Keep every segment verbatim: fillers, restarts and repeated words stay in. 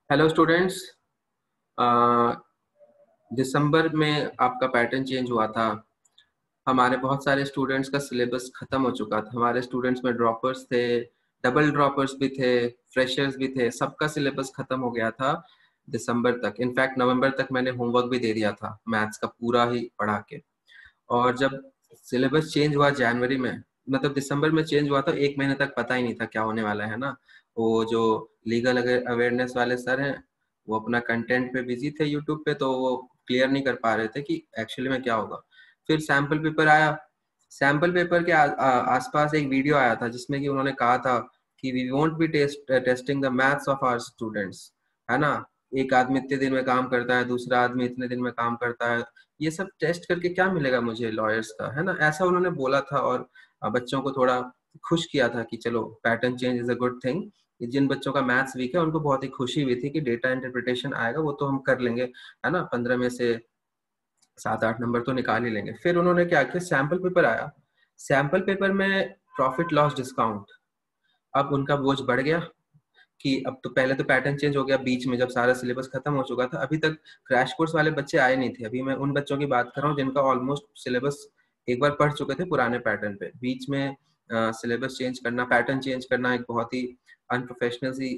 Hello students. दिसंबर में आपका pattern change हुआ था। हमारे बहुत सारे स्टूडेंट्स का सिलेबस खत्म हो चुका था। हमारे स्टूडेंट्स में ड्रॉपर्स थे, डबल ड्रॉपर्स भी थे, फ्रेशर्स भी थे। सबका सिलेबस खत्म हो गया था दिसंबर तक। इनफैक्ट नवंबर तक मैंने होमवर्क भी दे दिया था मैथ्स का पूरा ही पढ़ा के। और जब सिलेबस चेंज हुआ जनवरी में, मतलब दिसंबर में चेंज हुआ, तो एक महीने तक पता ही नहीं था क्या होने वाला है ना। वो जो लीगल अवेयरनेस वाले सर हैं, वो अपना कंटेंट पे बिजी थे यूट्यूब पे, तो वो क्लियर नहीं कर पा रहे थे कि एक्चुअली में क्या होगा। फिर सैम्पल पेपर आया। सैम्पल पेपर के आ, आ, आसपास एक वीडियो आया था जिसमें कि उन्होंने कहा था कि we won't be test testing the maths of our students, है ना। एक आदमी इतने दिन में काम करता है, दूसरा आदमी इतने दिन में काम करता है, ये सब टेस्ट करके क्या मिलेगा मुझे लॉयर्स का, है ना। ऐसा उन्होंने बोला था और बच्चों को थोड़ा खुश किया था कि चलो pattern change is a good thing. जिन बच्चों का मैथ्स वीक है उनको बहुत ही खुशी हुई थी कि डेटा इंटरप्रिटेशन आएगा, वो तो हम कर लेंगे, है ना। पंद्रह में से सात आठ नंबर तो निकाल ही लेंगे। फिर उन्होंने क्या किया, सैंपल पेपर आया। सैंपल पेपर में प्रॉफिट लॉस डिस्काउंट, अब उनका बोझ बढ़ गया कि अब तो पहले तो पैटर्न चेंज हो गया बीच में जब सारा सिलेबस खत्म हो चुका था। अभी तक क्रैश कोर्स वाले बच्चे आए नहीं थे। अभी मैं उन बच्चों की बात कर रहा हूँ जिनका ऑलमोस्ट सिलेबस एक बार पढ़ चुके थे पुराने पैटर्न पे। बीच में सिलेबस चेंज करना, पैटर्न चेंज करना एक बहुत ही अनप्रोफेशनल सी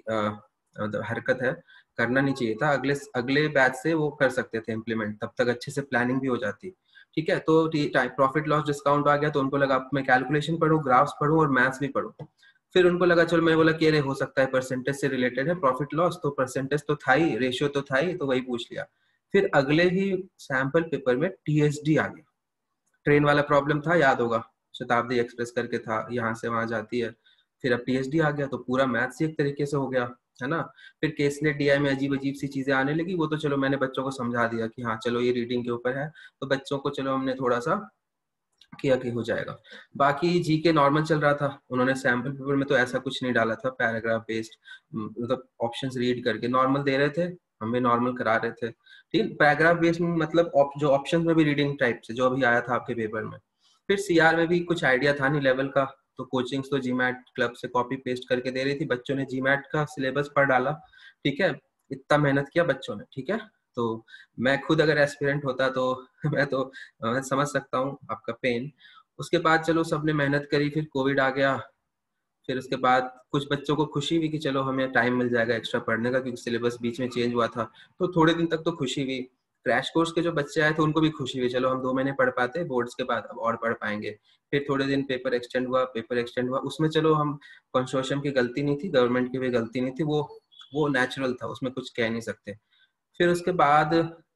uh, हरकत है। करना नहीं चाहिए था। अगले अगले बैच से वो कर सकते थे इम्प्लीमेंट, तब तक अच्छे से प्लानिंग भी हो जाती। ठीक है, तो प्रॉफिट लॉस डिस्काउंट आ गया तो उनको लगा मैं कैलकुलेशन पढ़ूं, ग्राफ्स पढ़ूं और मैथ्स भी पढ़ूं। फिर उनको लगा, चलो मैं बोला कि अरे हो सकता है परसेंटेज से रिलेटेड है प्रॉफिट लॉस, तो परसेंटेज तो था ही, रेशियो तो था ही, तो वही पूछ लिया। फिर अगले ही सैंपल पेपर में टीएसडी आ गया। ट्रेन वाला प्रॉब्लम था, याद होगा, शताब्दी एक्सप्रेस करके था, यहाँ से वहां जाती है। फिर अब टीएसडी आ गया तो पूरा मैथ्स ही एक तरीके से हो गया, है ना। फिर केसलेट डीआई में अजीब अजीब सी चीजें आने लगी। वो तो चलो मैंने बच्चों को समझा दिया कि हाँ चलो ये रीडिंग के ऊपर है, तो बच्चों को चलो हमने थोड़ा सा किया कि हो जाएगा। बाकी जी के नॉर्मल चल रहा था। उन्होंने सैंपल पेपर में तो ऐसा कुछ नहीं डाला था पैराग्राफ बेस्ड, मतलब ऑप्शंस रीड करके नॉर्मल दे रहे थे, हम भी नॉर्मल करा रहे थे। ठीक है, पैराग्राफ बेस्ड में मतलब op, जो ऑप्शन में भी रीडिंग टाइप से जो अभी आया था आपके पेपर में। फिर सीआर में भी कुछ आइडिया था नहीं लेवल का, तो कोचिंग्स तो जीमैट क्लब से कॉपी पेस्ट करके दे रही थी। बच्चों ने जीमैट का सिलेबस पढ़ डाला, ठीक है, इतना मेहनत किया बच्चों ने, ठीक है। तो मैं खुद अगर एस्पिरेंट होता तो मैं तो मैं समझ सकता हूँ आपका पेन। उसके बाद चलो सबने मेहनत करी, फिर कोविड आ गया। फिर उसके बाद कुछ बच्चों को खुशी हुई कि चलो हमें टाइम मिल जाएगा एक्स्ट्रा पढ़ने का, क्योंकि सिलेबस बीच में चेंज हुआ था, तो थोड़े दिन तक तो खुशी हुई। क्रैश कोर्स के जो बच्चे आए थे उनको भी खुशी हुई, चलो हम दो महीने पढ़ पाते, बोर्ड्स के बाद अब और पढ़ पाएंगे। फिर थोड़े दिन पेपर एक्सटेंड हुआ, पेपर एक्सटेंड हुआ, उसमें चलो हम कंसोर्शियम की गलती नहीं थी, गवर्नमेंट की भी गलती नहीं थी, वो वो नेचुरल था, उसमें कुछ कह नहीं सकते। फिर उसके बाद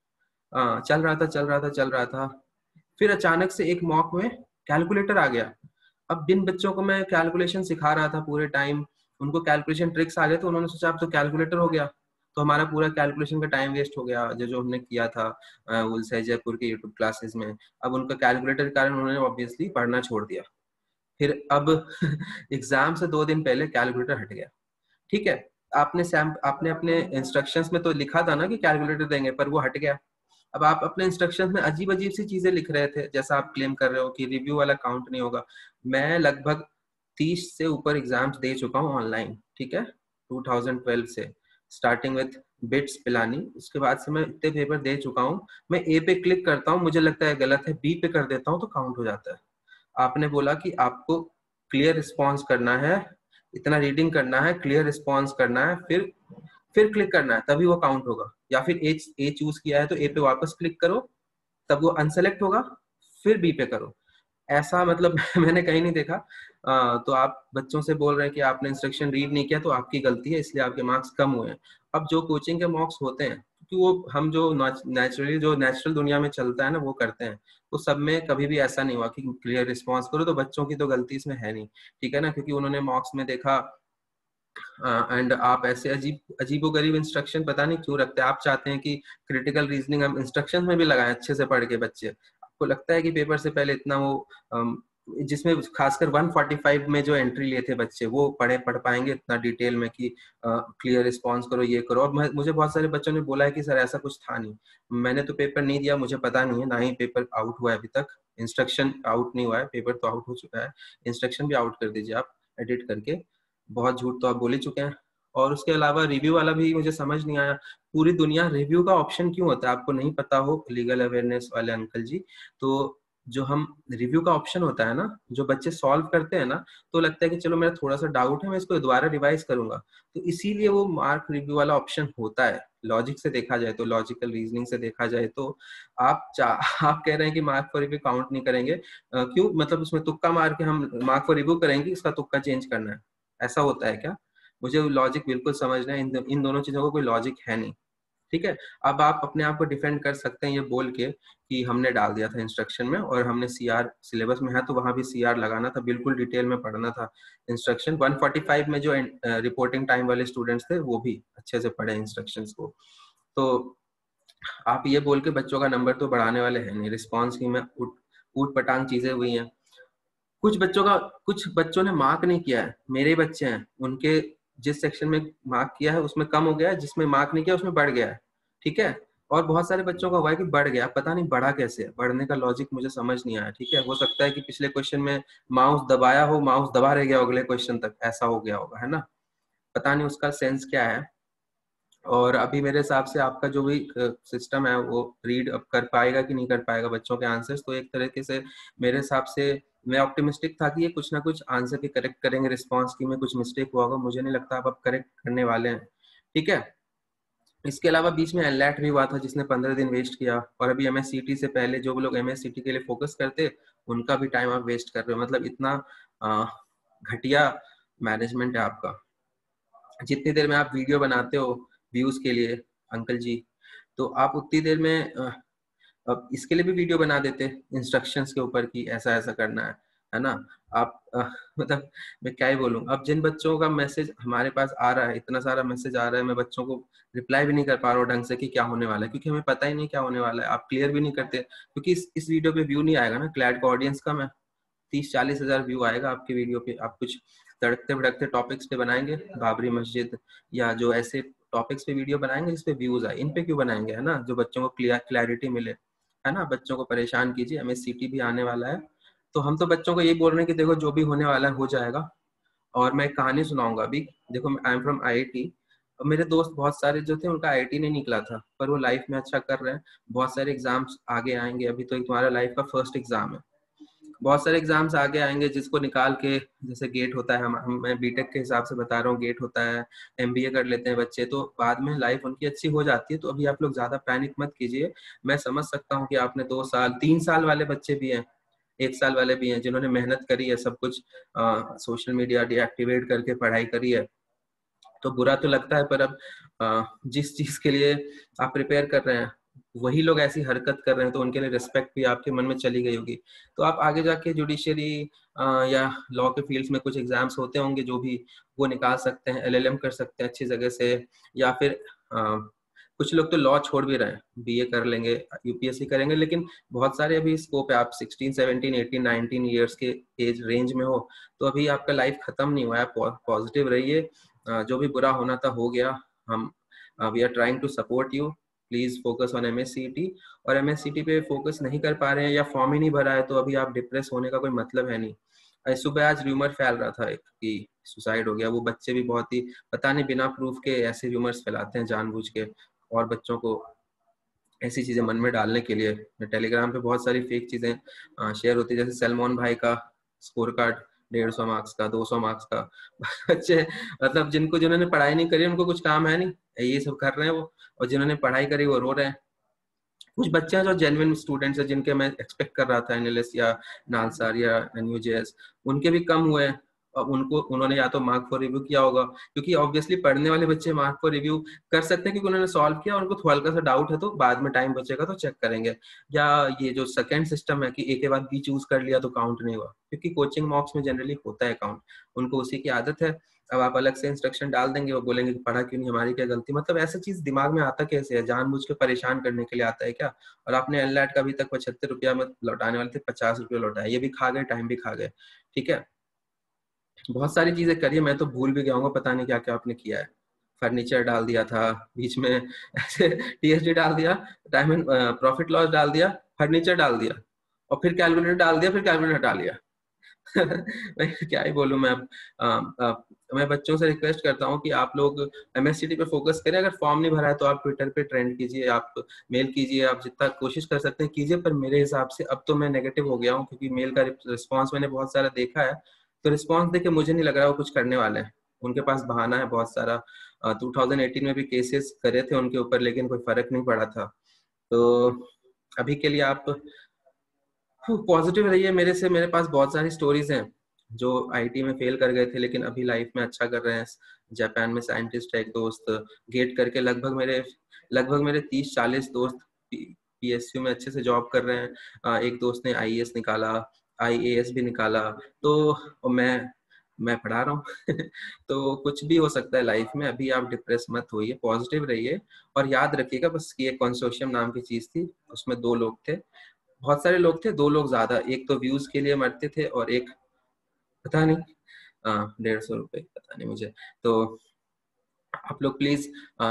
आ, चल रहा था चल रहा था चल रहा था। फिर अचानक से एक मॉक में कैलकुलेटर आ गया। अब जिन बच्चों को मैं कैलकुलेशन सिखा रहा था पूरे टाइम, उनको कैलकुलेशन ट्रिक्स आ गए, तो उन्होंने सोचा अब तो कैलकुलेटर हो गया, तो हमारा पूरा कैलकुलेशन का टाइम वेस्ट हो गया जो जो हमने किया था उलसाई जयपुर के यूट्यूब क्लासेस में। अब उनका कैलकुलेटर के कारण उन्होंने ऑब्वियसली पढ़ना छोड़ दिया। फिर अब एग्जाम से दो दिन पहले कैलकुलेटर हट गया, ठीक है। आपने सैम आपने अपने इंस्ट्रक्शंस में तो लिखा था ना कि कैलकुलेटर देंगे, पर वो हट गया। अब आप अपने इंस्ट्रक्शंस में अजीब अजीब सी चीजें लिख रहे थे, जैसा आप क्लेम कर रहे हो कि रिव्यू वाला काउंट नहीं होगा। मैं लगभग तीस से ऊपर एग्जाम्स दे चुका हूँ ऑनलाइन, ठीक है, ट्वेंटी ट्वेल्व से स्टार्टिंग विथ बिट्स पिलानी, उसके बाद से मैं इतने पेपर दे चुका हूँ। मैं ए पे क्लिक करता हूँ, मुझे लगता है गलत है, बी पे कर देता हूँ तो काउंट हो जाता है। आपने बोला कि आपको क्लियर रिस्पॉन्स करना है, इतना रीडिंग करना है, क्लियर रिस्पॉन्स करना है, फिर फिर क्लिक करना है, तभी वो काउंट होगा। या फिर ए ए चूज किया है तो ए पे वापस क्लिक करो, तब वो अनसेलेक्ट होगा, फिर बी पे करो। ऐसा मतलब मैंने कहीं नहीं देखा। आ, तो आप बच्चों से बोल रहे हैं कि आपने इंस्ट्रक्शन रीड नहीं किया, तो आपकी गलती है, इसलिए आपके मार्क्स कम हुए हैं। अब जो कोचिंग के मार्क्स होते हैं, क्योंकि वो हम जो नेचुरली जो नेचुरल दुनिया में चलता है ना वो करते हैं, तो सब में कभी भी ऐसा नहीं हुआ कि क्लियर रिस्पॉन्स करो, तो बच्चों की तो गलती इसमें है नहीं, ठीक है ना, क्योंकि उन्होंने मार्क्स में देखा। एंड आप ऐसे अजीब अजीबो गरीब इंस्ट्रक्शन पता नहीं क्यों रखते हैं। आप चाहते हैं कि क्रिटिकल रीजनिंग हम इंस्ट्रक्शन में भी लगाएं अच्छे से पढ़ के बच्चे। आपको लगता है कि पेपर से पहले इतना वो um, जिसमें खासकर एक सौ पैंतालीस में जो एंट्री लिए थे बच्चे, वो पढ़े पढ़ पाएंगे इतना डिटेल में कि क्लियर uh, रिस्पॉन्स करो, ये करो। और मुझे बहुत सारे बच्चों ने बोला है कि सर ऐसा कुछ था नहीं, मैंने तो पेपर नहीं दिया, मुझे पता नहीं है, ना ही पेपर आउट हुआ है अभी तक, इंस्ट्रक्शन आउट नहीं हुआ है, पेपर तो आउट हो चुका है, इंस्ट्रक्शन भी आउट कर दीजिए आप एडिट करके। बहुत झूठ तो आप बोल ही चुके हैं। और उसके अलावा रिव्यू वाला भी मुझे समझ नहीं आया। पूरी दुनिया रिव्यू का ऑप्शन क्यों होता है, आपको नहीं पता हो लीगल अवेयरनेस वाले अंकल जी, तो जो हम रिव्यू का ऑप्शन होता है ना, जो बच्चे सॉल्व करते हैं ना, तो लगता है कि चलो मेरा थोड़ा सा डाउट है, मैं इसको दोबारा रिवाइज करूंगा, तो इसीलिए वो मार्क रिव्यू वाला ऑप्शन होता है। लॉजिक से देखा जाए तो, लॉजिकल रीजनिंग से देखा जाए तो, आप चा आप कह रहे हैं कि मार्क फॉर रिव्यू काउंट नहीं करेंगे, अ, क्यों, मतलब उसमें तुक्का मार के हम मार्क फॉर रिव्यू करेंगे, इसका तुक्का चेंज करना है, ऐसा होता है क्या? मुझे लॉजिक बिल्कुल समझना है, इन, इन दोनों चीजों का कोई लॉजिक है नहीं। ठीक है, अब आप अपने आप को डिफेंड कर सकते हैं ये बोल के कि हमने डाल दिया था इंस्ट्रक्शन में, और हमने सीआर सिलेबस में है तो वहां भी सीआर लगाना था, बिल्कुल डिटेल में पढ़ना था इंस्ट्रक्शन। वन फोर्टी फाइव में जो रिपोर्टिंग टाइम वाले स्टूडेंट्स थे वो भी अच्छे से पढ़े इंस्ट्रक्शंस को। तो आप ये बोल के बच्चों का नंबर तो बढ़ाने वाले हैं नहीं, रिस्पॉन्स की में उठ ऊट पटांग चीजें हुई हैं। कुछ बच्चों का कुछ बच्चों ने मार्क नहीं किया है, मेरे ही बच्चे हैं, उनके जिस सेक्शन में मार्क किया है उसमें कम हो गया है, जिसमें मार्क नहीं किया उसमें बढ़ गया है। ठीक है, और बहुत सारे बच्चों का हुआ है कि बढ़ गया, पता नहीं बढ़ा कैसे है, बढ़ने का लॉजिक मुझे समझ नहीं आया। ठीक है, हो सकता है कि पिछले क्वेश्चन में माउस दबाया हो, माउस दबा रह गया अगले क्वेश्चन तक, ऐसा हो गया होगा, है ना, पता नहीं उसका सेंस क्या है। और अभी मेरे हिसाब से आपका जो भी सिस्टम है वो रीड अब कर पाएगा कि नहीं कर पाएगा बच्चों के आंसर्स, तो एक तरीके से मेरे हिसाब से मैं ऑप्टिमिस्टिक था कि ये कुछ ना कुछ आंसर के करेक्ट करेंगे, रिस्पांस की में कुछ मिस्टेक हुआ होगा, मुझे नहीं लगता आप अब करेक्ट करने वाले हैं। ठीक है, इसके अलावा बीच में एलएट भी हुआ था जिसने पंद्रह दिन वेस्ट किया, और अभी एमएससीटी से पहले जो लोग एमएससीटी के लिए फोकस करते उनका भी टाइम आप वेस्ट कर रहे हो, मतलब इतना घटिया मैनेजमेंट है आपका। जितनी देर में आप वीडियो बनाते हो व्यूज के लिए अंकल जी, तो आप उतनी देर में अब इसके लिए भी वीडियो बना देते इंस्ट्रक्शंस के ऊपर कि ऐसा ऐसा करना है है ना। आप आ, मतलब मैं क्या ही बोलूं, अब जिन बच्चों का मैसेज हमारे पास आ रहा है, इतना सारा मैसेज आ रहा है, मैं बच्चों को रिप्लाई भी नहीं कर पा रहा हूँ ढंग से कि क्या होने वाला है, क्योंकि हमें पता ही नहीं क्या होने वाला है, आप क्लियर भी नहीं करते, क्योंकि इस, इस वीडियो पे व्यू नहीं आएगा ना, क्लैड का ऑडियंस कम है, तीस चालीस हजार व्यू आएगा आपके वीडियो पे, आप कुछ तड़कते भड़कते टॉपिक्स पे बनाएंगे, बाबरी मस्जिद या जो ऐसे टॉपिक्स पे वीडियो बनाएंगे जिसपे व्यूज आए, इन पे क्यों बनाएंगे, है ना, जो बच्चों को क्लियर क्लैरिटी मिले, है ना, बच्चों को परेशान कीजिए, एमएससीटी भी आने वाला है, तो हम तो बच्चों को यही बोल रहे हैं कि देखो जो भी होने वाला है हो जाएगा। और मैं एक कहानी सुनाऊंगा अभी, देखो आई एम फ्रॉम आईआईटी, मेरे दोस्त बहुत सारे जो थे उनका आईआईटी नहीं निकला था, पर वो लाइफ में अच्छा कर रहे हैं, बहुत सारे एग्जाम्स आगे आएंगे, अभी तो एक तुम्हारा लाइफ का फर्स्ट एग्जाम है, बहुत सारे एग्जाम्स आगे आएंगे जिसको निकाल के, जैसे गेट होता है, हम, हम मैं बीटेक के हिसाब से बता रहा हूँ, गेट होता है, एमबीए कर लेते हैं बच्चे, तो बाद में लाइफ उनकी अच्छी हो जाती है, तो अभी आप लोग ज्यादा पैनिक मत कीजिए। मैं समझ सकता हूँ कि आपने दो साल तीन साल वाले बच्चे भी हैं, एक साल वाले भी हैं जिन्होंने मेहनत करी है, सब कुछ सोशल मीडिया डीएक्टिवेट करके पढ़ाई करी है, तो बुरा तो लगता है, पर अब आ, जिस चीज के लिए आप प्रिपेयर कर रहे हैं वही लोग ऐसी हरकत कर रहे हैं, तो उनके लिए रिस्पेक्ट भी आपके मन में चली गई होगी, तो आप आगे जाके जुडिशियरी या लॉ के फील्ड्स में कुछ एग्जाम्स होते होंगे जो भी, वो निकाल सकते हैं, एलएलएम कर सकते हैं अच्छी जगह से, या फिर आ, कुछ लोग तो लॉ छोड़ भी रहे हैं, बीए कर लेंगे, यूपीएससी करेंगे, लेकिन बहुत सारे अभी स्कोप है, आप sixteen seventeen eighteen nineteen years के एज रेंज में हो, तो अभी आपका लाइफ खत्म नहीं हुआ है, पॉजिटिव रहिए, जो भी बुरा होना था हो गया, हम we are trying to support you, please focus on MSCT, और एमएससीटी पे फोकस नहीं कर पा रहे हैं या फॉर्म ही नहीं भरा है तो अभी आप डिप्रेस होने का कोई मतलब है नहीं। सुबह आज र्यूमर फैल रहा था एक कि सुसाइड हो गया, वो बच्चे भी बहुत ही पता नहीं बिना प्रूफ के ऐसे र्यूमर्स फैलाते हैं जानबूझ के, और बच्चों को ऐसी चीजें मन में डालने के लिए टेलीग्राम पे बहुत सारी फेक चीजें शेयर होती है, जैसे सलमान भाई का स्कोर कार्ड डेढ़ सौ मार्क्स का, दो सौ मार्क्स का बच्चे मतलब जिनको जिन्होंने पढ़ाई नहीं करी उनको कुछ काम है नहीं, ये सब कर रहे हैं वो, और जिन्होंने पढ़ाई करी वो रो रहे हैं। कुछ बच्चे हैं जो जेन्युइन स्टूडेंट्स हैं, जिनके मैं एक्सपेक्ट कर रहा था एनएलएस या नालसार या एनयूजेएस, उनके भी कम हुए हैं, अब उनको उन्होंने या तो मार्क फॉर रिव्यू किया होगा, क्योंकि ऑब्वियसली पढ़ने वाले बच्चे मार्क फॉर रिव्यू कर सकते हैं क्योंकि उन्होंने सॉल्व किया, उनको थोड़ा हल्का सा डाउट है तो बाद में टाइम बचेगा तो चेक करेंगे, या ये जो सेकंड सिस्टम है कि एक के बाद बी चूज कर लिया तो काउंट नहीं हुआ, क्योंकि कोचिंग मॉक्स में जनरली होता है काउंट, उनको उसी की आदत है। अब आप अलग से इंस्ट्रक्शन डाल देंगे, वो बोलेंगे कि पढ़ा क्यों नहीं, हमारी क्या गलती, मतलब ऐसा चीज दिमाग में आता कैसे है, जानबूझ के परेशान करने के लिए आता है क्या। और आपने एलएट का अभी तक पचहत्तर रुपया में लौटाने वाले थे, पचास रुपये लौटाए, ये भी खा गए, टाइम भी खा गए। ठीक है, बहुत सारी चीजें करिए, मैं तो भूल भी गया हूँ, पता नहीं क्या क्या आपने किया है, फर्नीचर डाल दिया था बीच में ऐसे टीएसडी डाल दिया, टाइम एंड प्रॉफिट लॉस डाल दिया, फर्नीचर डाल दिया, और फिर कैलकुलेटर डाल दिया, फिर कैलकुलेटर हटा लिया मैं क्या ही बोलूं मैं अब, तो मैं बच्चों से रिक्वेस्ट करता हूँ कि आप लोग एमएससीटी पे फोकस करें। अगर फॉर्म नहीं भरा है तो आप ट्विटर पे ट्रेंड कीजिए, आप मेल कीजिए, आप जितना कोशिश कर सकते हैं कीजिए। पर मेरे हिसाब से अब तो मैं नेगेटिव हो गया हूँ, क्योंकि मेल का रिस्पॉन्स मैंने बहुत सारा देखा है, तो रिस्पॉन्स देख के मुझे नहीं लग रहा वो कुछ करने वाले हैं। उनके पास बहाना है बहुत सारा। टू थाउजेंड एटीन में भी केसेस करे थे उनके ऊपर, लेकिन कोई फर्क नहीं पड़ा था। तो अभी के लिए आप पॉजिटिव रहिए। मेरे से मेरे पास बहुत सारी स्टोरीज हैं जो आईटी में फेल कर गए थे लेकिन अभी लाइफ में अच्छा कर रहे हैं। जापान में साइंटिस्ट है एक दोस्त, गेट करके लगभग मेरे लगभग मेरे तीस चालीस दोस्त पीएसयू में अच्छे से जॉब कर रहे हैं। एक दोस्त ने आईएएस निकाला, आईएएस भी निकाला। तो मैं मैं पढ़ा रहा हूँ तो कुछ भी हो सकता है लाइफ में। अभी आप डिप्रेस मत होइए, पॉजिटिव रहिए। और याद रखिएगा बस कि एक कंसोर्शियम नाम की चीज थी, उसमें दो लोग थे, बहुत सारे लोग थे, दो लोग ज्यादा, एक तो व्यूज के लिए मरते थे और एक पता नहीं डेढ़ सौ रुपए पता नहीं मुझे। तो आप लोग प्लीज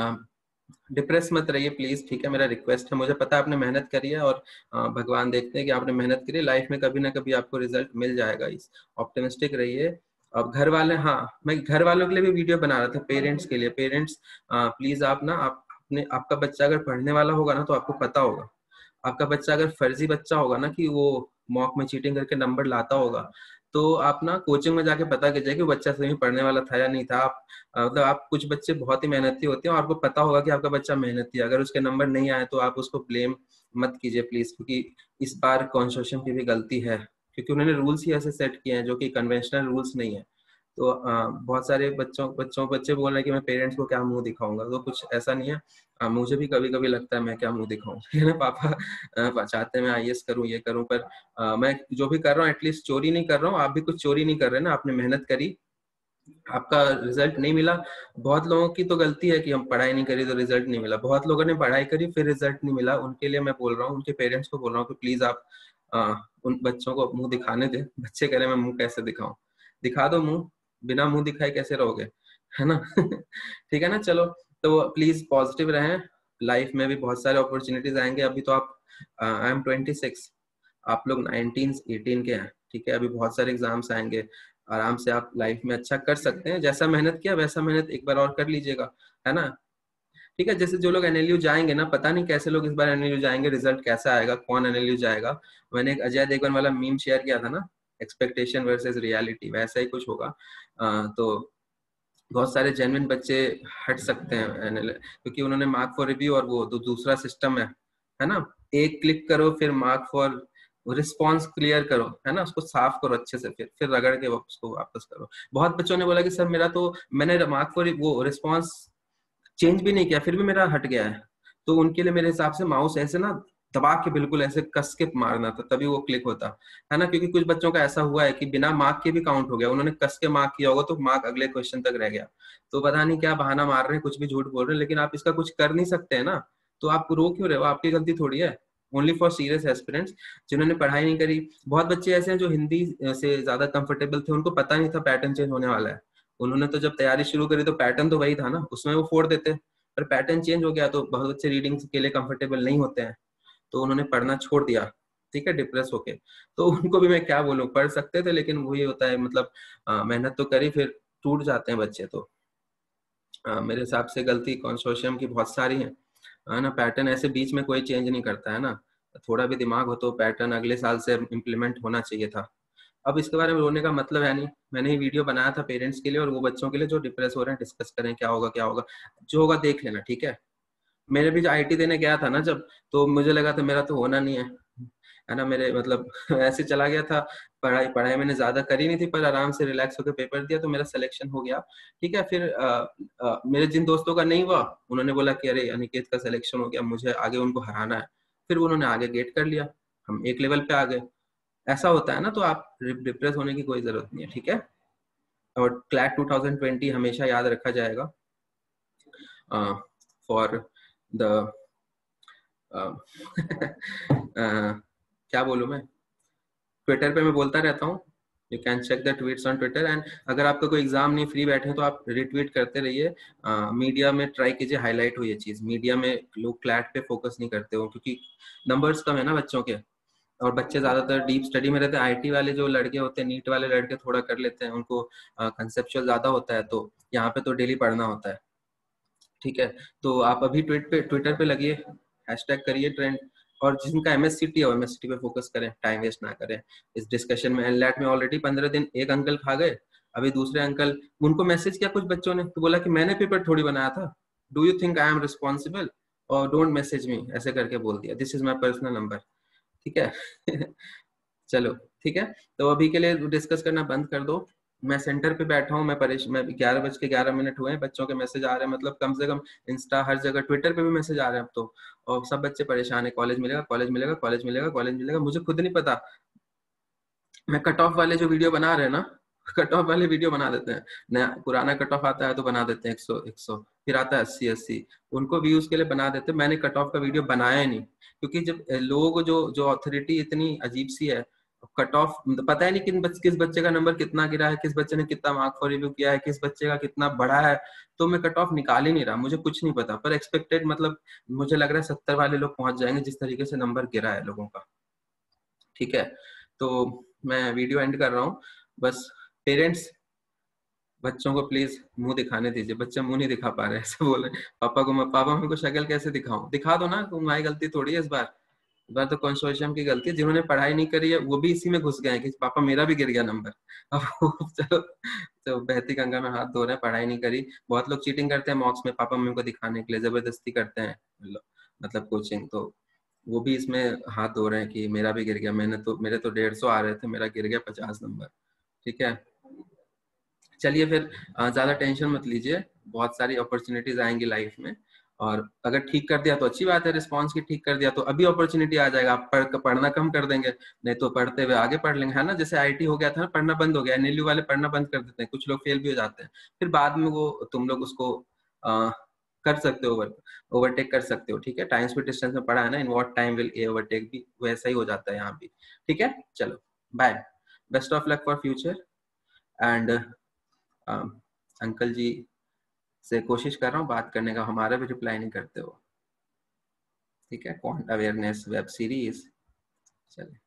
डिप्रेस मत रहिए प्लीज, ठीक है? मेरा रिक्वेस्ट है। मुझे पता है आपने मेहनत करी है और आ, भगवान देखते हैं कि आपने मेहनत करी, लाइफ में कभी ना कभी आपको रिजल्ट मिल जाएगा। इस ऑप्टिमिस्टिक रहिए। अब घर वाले, हाँ मैं घर वालों के लिए भी वीडियो बना रहा था, पेरेंट्स के लिए। पेरेंट्स प्लीज आप ना आप अपने आपका बच्चा अगर पढ़ने वाला होगा ना तो आपको पता होगा। आपका बच्चा अगर फर्जी बच्चा होगा ना कि वो मॉक में चीटिंग करके नंबर लाता होगा, तो आप ना कोचिंग में जाके पता कीजिए कि बच्चा सही में पढ़ने वाला था या नहीं था। आप मतलब आप कुछ बच्चे बहुत ही मेहनती होते हैं और आपको पता होगा कि आपका बच्चा मेहनती है, अगर उसके नंबर नहीं आए तो आप उसको ब्लेम मत कीजिए प्लीज, क्योंकि इस बार कंसोर्शियम की भी गलती है, क्योंकि उन्होंने रूल्स ही ऐसे सेट किए हैं जो कि कन्वेंशनल रूल्स नहीं है। तो आ, बहुत सारे बच्चों बच्चों बच्चे बोल रहे हैं कि मैं पेरेंट्स को क्या मुंह दिखाऊंगा, तो कुछ ऐसा नहीं है। आ, मुझे भी कभी कभी लगता है मैं क्या मुंह दिखाऊं है ना। पापा आ, चाहते हैं मैं आईएएस करूं, ये करूं, पर आ, मैं जो भी कर रहा हूँ एटलीस्ट चोरी नहीं कर रहा हूँ। आप भी कुछ चोरी नहीं कर रहे ना, आपने मेहनत करी, आपका रिजल्ट नहीं मिला। बहुत लोगों की तो गलती है कि हम पढ़ाई नहीं करी तो रिजल्ट नहीं मिला। बहुत लोगों ने पढ़ाई करी फिर रिजल्ट नहीं मिला, उनके लिए मैं बोल रहा हूँ, उनके पेरेंट्स को बोल रहा हूँ कि प्लीज आप आ, उन बच्चों को मुंह दिखाने दे। बच्चे कह रहे मैं मुंह कैसे दिखाऊं? दिखा दो मुंह, बिना मुंह दिखाए कैसे रहोगे, है ना? ठीक है ना? चलो, तो प्लीज पॉजिटिव रहें। लाइफ में भी बहुत सारे अपॉर्चुनिटीज आएंगे। अभी तो आप, आई एम ट्वेंटी सिक्स, आप लोग नाइनटीन एटीन के हैं, ठीक है? अभी बहुत सारे एग्जाम्स आएंगे, आराम से आप लाइफ में अच्छा कर सकते हैं। जैसा मेहनत किया वैसा मेहनत एक बार और कर लीजिएगा, है ना? ठीक है? जैसे जो लोग एनएलयू जाएंगे ना, पता नहीं कैसे लोग इस बार एनएलयू जाएंगे, रिजल्ट कैसा आएगा, कौन एनएलयू जाएगा। मैंने एक अजय देवगन वाला मीम शेयर किया था ना, एक्सपेक्टेशन वर्सेस रियलिटी, वैसा ही कुछ होगा। आ, तो बहुत सारे जेन्युइन बच्चे हट सकते हैं एनएल, क्योंकि उन्होंने मार्क फॉर रिव्यू और वो तो दूसरा सिस्टम है है ना? एक क्लिक करो फिर मार्क फॉर रिस्पॉन्स क्लियर करो, है ना? उसको साफ करो अच्छे से, फिर फिर रगड़ के उसको वापस करो। बहुत बच्चों ने बोला कि सर मेरा तो, मैंने मार्क फॉर वो रिस्पॉन्स चेंज भी नहीं किया फिर भी मेरा हट गया है। तो उनके लिए मेरे हिसाब से माउस ऐसे ना दबा के बिल्कुल ऐसे कस के मारना था, तभी वो क्लिक होता, है ना? क्योंकि कुछ बच्चों का ऐसा हुआ है कि बिना मार्क के भी काउंट हो गया, उन्होंने कस के मार्क किया होगा तो मार्क अगले क्वेश्चन तक रह गया। तो पता नहीं क्या बहाना मार रहे हैं, कुछ भी झूठ बोल रहे हैं, लेकिन आप इसका कुछ कर नहीं सकते हैं ना। तो आप रो क्यों रहे हो? आपकी गलती थोड़ी है। ओनली फॉर सीरियस एस्पिरेंट्स जिन्होंने पढ़ाई नहीं करी। बहुत बच्चे ऐसे हैं जो हिंदी से ज्यादा कंफर्टेबल थे, उनको पता नहीं था पैटर्न चेंज होने वाला है। उन्होंने तो जब तैयारी शुरू करी तो पैटर्न तो वही था ना, उसमें वो फोड़ देते। पर पैटर्न चेंज हो गया तो बहुत बच्चे रीडिंग के लिए कंफर्टेबल नहीं होते हैं, तो उन्होंने पढ़ना छोड़ दिया, ठीक है, डिप्रेस होके। तो उनको भी मैं क्या बोलूं, पढ़ सकते थे लेकिन वही होता है, मतलब आ, मेहनत तो करी फिर टूट जाते हैं बच्चे। तो आ, मेरे हिसाब से गलती कंसोर्शियम की बहुत सारी है, है ना? पैटर्न ऐसे बीच में कोई चेंज नहीं करता है ना। थोड़ा भी दिमाग हो तो पैटर्न अगले साल से इम्प्लीमेंट होना चाहिए था। अब इसके बारे में रोने का मतलब है नहीं। मैंने ही वीडियो बनाया था पेरेंट्स के लिए और वो बच्चों के लिए जो डिप्रेस हो रहे हैं, डिस्कस करें क्या होगा क्या होगा, जो होगा देख लेना, ठीक है? मेरे भी जो आईटी देने गया था ना जब, तो मुझे लगा था मेरा तो होना नहीं है, है ना? मेरे मतलब ऐसे चला गया था। पढ़ाई पढ़ाई मैंने ज्यादा करी नहीं थी, पर आराम से रिलैक्स होकर पेपर दिया तो मेरा सिलेक्शन हो गया, ठीक है? फिर आ, आ, मेरे जिन दोस्तों का नहीं हुआ उन्होंने बोला कि अरे अनिकेत का सिलेक्शन हो गया, मुझे आगे उनको हराना है। फिर उन्होंने आगे गेट कर लिया, हम एक लेवल पे आ गए। ऐसा होता है ना, तो आप डिप्रेस होने की कोई जरूरत नहीं है, ठीक है? और क्लैट ट्वेंटी ट्वेंटी हमेशा याद रखा जाएगा फॉर द क्या बोलूं मैं, ट्विटर पे मैं बोलता रहता हूँ, you can check the tweets on Twitter. And अगर आपका कोई एग्जाम नहीं, फ्री बैठे हैं, तो आप रिट्वीट करते रहिए। मीडिया में ट्राई कीजिए हाईलाइट हो ये चीज। मीडिया में लोग क्लैट पे फोकस नहीं करते हो क्योंकि नंबर्स कम है ना बच्चों के। और बच्चे ज्यादातर डीप स्टडी में रहते हैं। आईटी वाले जो लड़के होते हैं, नीट वाले लड़के थोड़ा कर लेते हैं, उनको कंसेप्चुअल ज्यादा होता है, तो यहाँ पे तो डेली पढ़ना होता है। ठीक है, तो आप अभी ट्वीट पे ट्विटर पे लगिए, हैशटैग करिए ट्रेंड, और जिनका एमएससीटी है वो एमएससीटी पे फोकस करें, टाइम वेस्ट ना करें इस डिस्कशन में। एनलैट में ऑलरेडी पंद्रह दिन एक अंकल खा गए, अभी दूसरे अंकल, उनको मैसेज किया कुछ बच्चों ने, तो बोला कि मैंने पेपर थोड़ी बनाया था, do you think I am responsible, और डोंट मैसेज मी, ऐसे करके बोल दिया, this is my personal number. ठीक है चलो ठीक है, तो अभी के लिए डिस्कस करना बंद कर दो। मैं सेंटर पे बैठा हूँ, मैं परेशान, मैं ग्यारह बज के ग्यारह मिनट हुए हैं, बच्चों के मैसेज आ रहे हैं, मतलब कम से कम इंस्टा हर जगह, ट्विटर पे भी मैसेज आ रहे हैं अब तो, और सब बच्चे परेशान है, कॉलेज मिलेगा कॉलेज मिलेगा कॉलेज मिलेगा कॉलेज मिलेगा। मुझे खुद नहीं पता, मैं कट ऑफ वाले जो वीडियो बना रहे हैं ना, कट ऑफ वाले वीडियो बना देते हैं, नया पुराना कट ऑफ आता है तो बना देते हैं एक सौ एक सौ, फिर आता है अस्सी अस्सी, उनको व्यूज के लिए बना देते हैं। मैंने कट ऑफ का वीडियो बनाया ही नहीं, क्योंकि जब लोग जो जो अथॉरिटी इतनी अजीब सी है, कट ऑफ पता ही नहीं किन बच, किस बच्चे का नंबर कितना गिरा है, किस बच्चे ने कितना मार्क फॉर रिव्यू किया है, किस बच्चे का कितना बढ़ा है, तो मैं कट ऑफ निकाल ही नहीं रहा, मुझे कुछ नहीं पता, पर एक्सपेक्टेड मतलब मुझे लग रहा है सत्तर वाले लोग पहुंच जाएंगे जिस तरीके से नंबर गिरा है लोगों का। ठीक है, तो मैं वीडियो एंड कर रहा हूँ। बस पेरेंट्स बच्चों को प्लीज मुंह दिखाने दीजिए, बच्चे मुंह नहीं दिखा पा रहे हैं, ऐसे बोल रहे हैं पापा को, मैं पापा मेरे को शक्ल कैसे दिखाऊं, दिखा दो ना, तुम्हारी गलती थोड़ी है इस बार, इस बार तो कंसोर्शियम की गलती है, जिन्होंने पढ़ाई नहीं करी है वो भी इसी में घुस गए हैं कि पापा मेरा भी गिर गया नंबर अब चलो, तो बहती गंगा में हाथ धो रहे हैं, पढ़ाई नहीं करी। बहुत लोग चीटिंग करते हैं मॉक्स में पापा मम्मी को दिखाने के लिए, जबरदस्ती करते हैं मतलब कोचिंग, तो वो भी इसमें हाथ धो रहे हैं कि मेरा भी गिर गया, मैंने तो, मेरे तो डेढ़ सौ आ रहे थे, मेरा गिर गया पचास नंबर। ठीक है, चलिए फिर ज्यादा टेंशन मत लीजिए, बहुत सारी अपॉर्चुनिटीज आएंगी लाइफ में, और अगर ठीक कर दिया तो अच्छी बात है, रिस्पॉन्स की ठीक कर दिया तो अभी अपॉर्चुनिटी आ जाएगा, आप पढ़ पढ़ना कम कर देंगे, नहीं तो पढ़ते हुए आगे पढ़ लेंगे, है ना। जैसे आईटी हो गया था ना, पढ़ना बंद हो गया, एनएलयू वाले पढ़ना बंद कर देते हैं, कुछ लोग फेल भी हो जाते हैं, फिर बाद में वो तुम लोग उसको आ, कर सकते हो, ओवर ओवरटेक कर सकते हो। ठीक है, टाइम स्पीड डिस्टेंस में पढ़ा है ना, in what time will A overtake, भी वैसा ही हो जाता है यहाँ भी। ठीक है, चलो bye, best of luck for future, and uncle ji से कोशिश कर रहा हूँ बात करने का, हमारा भी रिप्लाई नहीं करते हो। ठीक है, क्वांट अवेयरनेस वेब सीरीज, चलिए।